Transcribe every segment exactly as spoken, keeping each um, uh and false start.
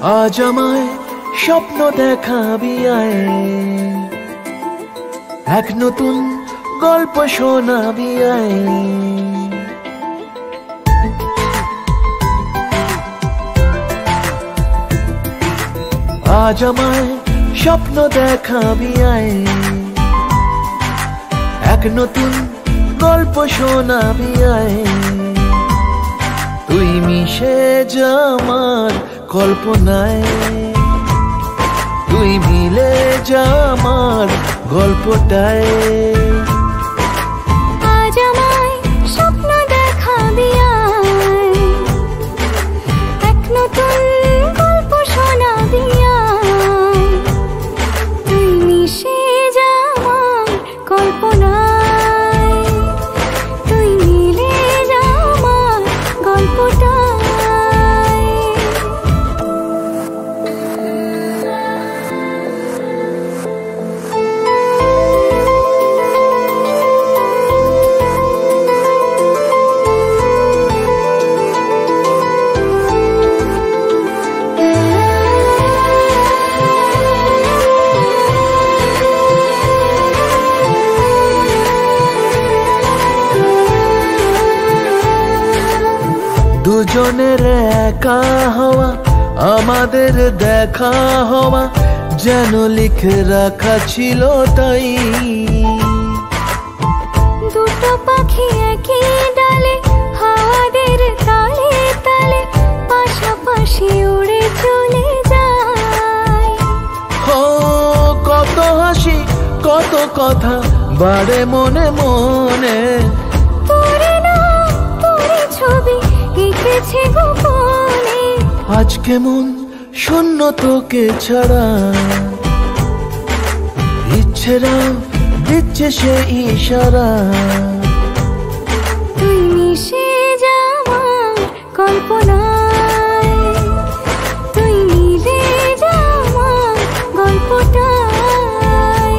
আজ আমায় স্বপ্ন দেখাবি আয়, এক নতুন গল্প শোনাবি আয়। আজ আমায় স্বপ্ন দেখাবি আয়, এক নতুন গল্প শোনাবি আয়। তুই মিশে যা আমার কল্পনায়, তুই মিলে যা আমার গল্পটায়। আজ আমায় স্বপ্ন দেখাবি আয়, এক নতুন গল্প শোনাবি আয়। তুই মিশে যা আমার কল্পনায়, তুই মিলে যা আমার গল্পটায়। দুজনের একা হওয়া, আমাদের দেখা হওয়া যেন লিখে রাখা ছিল তাই। দুটো পাখি একই ডালে, হাওয়াদের তালে তালে পাশাপাশি উড়ে চলে যায়। ও কত হাসি কত কথা বাড়ে মনে মনে, তোরে না তোরে ছবি এঁকেছে গোপনে। আজ কেমন শূন্য তোকে ছাড়া, ইচ্ছেরা দিচ্ছে সে ইশারা। তুই মিশে যা আমার কল্পনায়, তুই মিলে যা আমার গল্পটায়।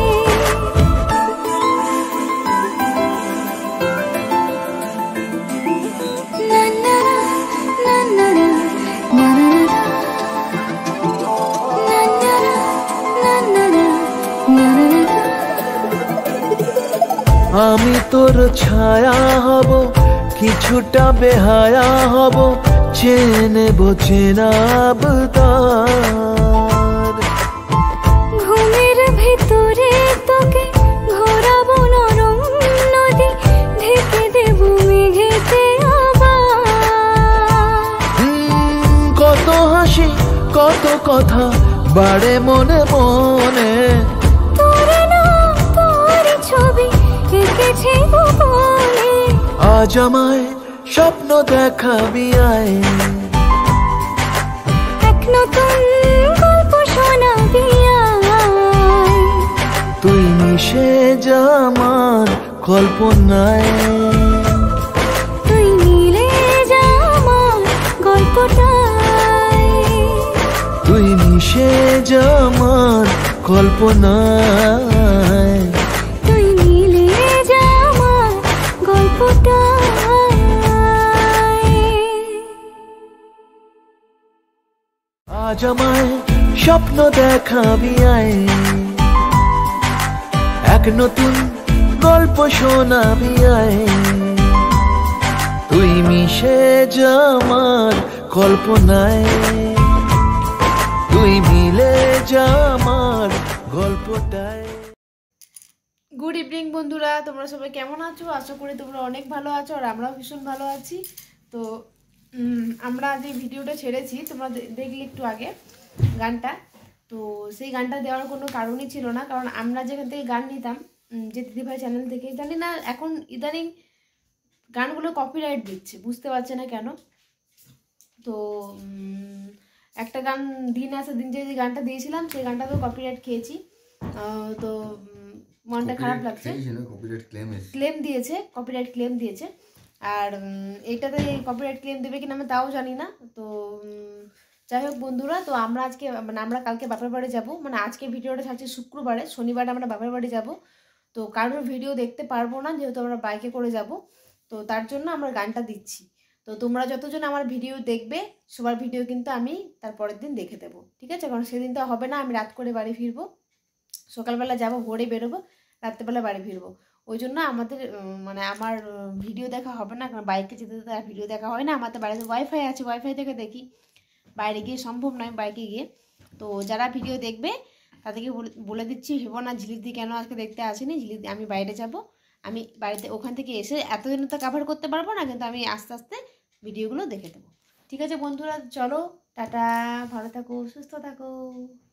না না না না না না না না না। আমি তোর ছায়া হব, কিছুটা বেহায়া হব, চেনে বোঝেনা আবদার। ঘুমের ভেতরে তোকে ঘোরাবো নরম নদী, ঢেকে দেব মেঘেতে আবার। কত হাসি কত কথা বাড়ে মনে মনে, তোরে না তোর ছবি এঁকেছে গোপনে। আজ আমায় স্বপ্ন দেখাবি আয়, এক নতুন গল্প শোনাবি আয়। তুই মিশে যা আমার কল্পনায়, তুই মিলে যা আমার গল্পটায়। তুই মিশে যা আমার কল্পনায়, তুই মিলে যা আমার গল্পটায়। আজ আমায় স্বপ্ন দেখাবি আয়, এক নতুন গল্প শোনাবি আয়। তুই মিশে যা আমার কল্পনায়, তুই মিলে যা আমার গল্পটায়। গুড ইভিনিং বন্ধুরা, তোমরা সবাই কেমন আছো? আশা করি তোমরা অনেক ভালো আছো, আর আমরাও ভীষণ ভালো আছি। তো আমরা যে ভিডিওটা ছেড়েছি তোমরা দেখলে একটু আগে গানটা, তো সেই গানটা দেওয়ার কোনো কারণই ছিল না, কারণ আমরা যেখান থেকে গান নিতাম, যে দিদিভাই চ্যানেল থেকে, জানি না এখন ইদানিং গানগুলো কপিরাইট দিচ্ছে, বুঝতে পারছে না কেন। তো একটা গান দিন আসে দিন যে গানটা দিয়েছিলাম সেই গানটা তো কপিরাইট খেয়েছি, তো মনটা খারাপ লাগছে। ক্লেম দিয়েছে, কপিরাইট ক্লেম দিয়েছে। আর এইটাতে কপিরাইট ক্লেম দেবে কিনা আমি তাও জানি না। তো যাই হোক বন্ধুরা, তো আমরা আজকে মানে আমরা কালকে বাপের বাড়ি যাবো, মানে আজকে ভিডিওটা ছাড়ছি শুক্রবারে, শনিবারে আমরা বাপের বাড়ি যাব। তো কারোর ভিডিও দেখতে পারবো না যেহেতু আমরা বাইকে করে যাব, তো তার জন্য আমরা গানটা দিচ্ছি। তো তো তোমরা যতজন আমার ভিডিও দেখবে সবার ভিডিও কিন্তু আমি তার পরের দিন দেখে দেবো, ঠিক আছে? কারণ সেদিন তো হবে না, আমি রাত করে বাড়ি ফিরবো, সকালবেলা যাবো, ভোরে বেরোবো, রাত্রেবেলা বাড়ি ফিরবো। ওই জন্য আমাদের মানে আমার ভিডিও দেখা হবে না, কারণ বাইকে যেতে যেতে আর ভিডিও দেখা হয় না। আমাদের বাড়িতে ওয়াইফাই আছে, ওয়াইফাই থেকে দেখি, বাইরে গিয়ে সম্ভব নয় বাইকে গিয়ে। তো যারা ভিডিও দেখবে তাদেরকে বলে দিচ্ছি, ভেবো না ঝিলিদি কেন আজকে দেখতে আসেনি, ঝিলিদি আমি বাইরে যাব, আমি বাড়িতে ওখান থেকে এসে এতদিন তো কভার করতে পারবো না, কিন্তু আমি আস্তে আস্তে ভিডিওগুলো দেখে দেবো, ঠিক আছে বন্ধুরা? চলো টাটা, ভালো থাকো, সুস্থ থাকো।